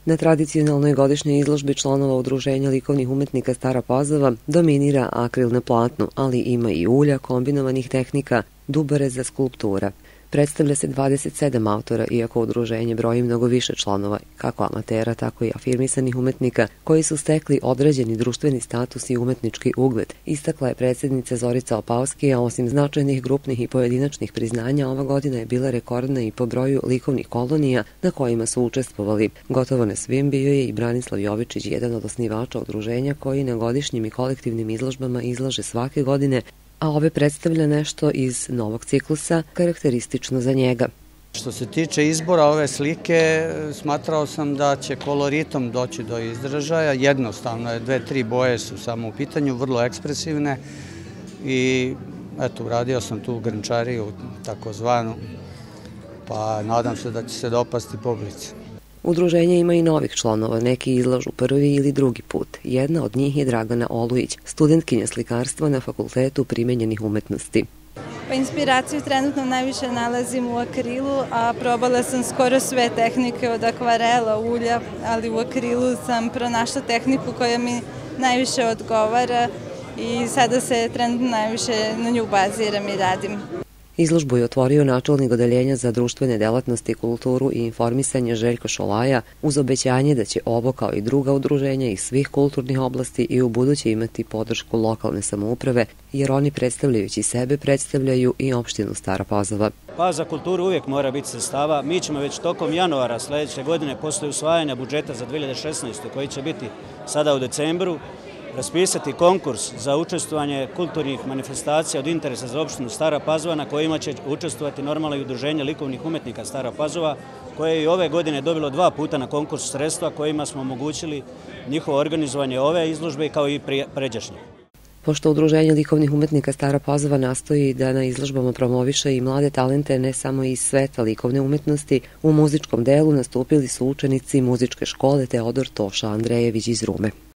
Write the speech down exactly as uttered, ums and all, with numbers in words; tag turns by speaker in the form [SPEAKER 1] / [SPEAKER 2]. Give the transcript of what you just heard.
[SPEAKER 1] Na tradicionalnoj godišnjoj izložbi članova Udruženja likovnih umetnika Stara Pazova dominira akril na platnu, ali ima i ulja, kombinovanih tehnika, dubareza, skulptura. Predstavlja se dvadeset sedam autora, iako udruženje broji mnogo više članova, kako amatera, tako i afirmisanih umetnika, koji su stekli određeni društveni status i umetnički ugled, istakla je predsjednica Zorica Opavski, a osim značajnih grupnih i pojedinačnih priznanja, ova godina je bila rekordna i po broju likovnih kolonija na kojima su učestvovali. Gotovo na svim bio je i Branislav Jovičić, jedan od osnivača udruženja koji na godišnjim i kolektivnim izložbama izlaže svake godine, a ove predstavlja nešto iz novog ciklusa, karakteristično za njega.
[SPEAKER 2] Što se tiče izbora ove slike, smatrao sam da će koloritom doći do izražaja. Jednostavno je, dve, tri boje su samo u pitanju, vrlo ekspresivne i eto, uradio sam tu grnčariju, takozvanu, pa nadam se da će se dopasti publici.
[SPEAKER 1] Udruženje ima i novih članova, neki izlažu prvi ili drugi put. Jedna od njih je Dragana Olujić, studentkinja slikarstva na Fakultetu primenjenih umetnosti.
[SPEAKER 3] Pa inspiraciju trenutno najviše nalazim u akrilu, a probala sam skoro sve tehnike od akvarela, ulja, ali u akrilu sam pronašla tehniku koja mi najviše odgovara i sada se trenutno najviše na nju baziram i radim.
[SPEAKER 1] Izložbu je otvorio načelnik odeljenja za društvene delatnosti, kulturu i informisanje Željko Šolaja uz obećanje da će ovo kao i druga udruženja iz svih kulturnih oblasti i u buduće imati podršku lokalne samouprave, jer oni predstavljajući sebe predstavljaju i opštinu Stara Pazova.
[SPEAKER 4] Pa za kulturu uvijek mora biti sredstava. Mi ćemo već tokom januara sljedeće godine posle usvajanja budžeta za dve hiljade šesnaestu. koji će biti sada u decembru, raspisati konkurs za učestvovanje kulturnih manifestacija od interesa za opštinu Stara Pazova, na kojima će učestvovati normalno i udruženje likovnih umetnika Stara Pazova, koje je i ove godine dobilo dva puta na konkurs sredstva kojima smo omogućili njihovo organizovanje ove izložbe kao i pređašnje.
[SPEAKER 1] Pošto Udruženje likovnih umetnika Stara Pazova nastoji da na izložbama promoviše i mlade talente ne samo iz sveta likovne umetnosti, u muzičkom delu nastupili su učenici muzičke škole Teodor Toša Andrejević iz Rume.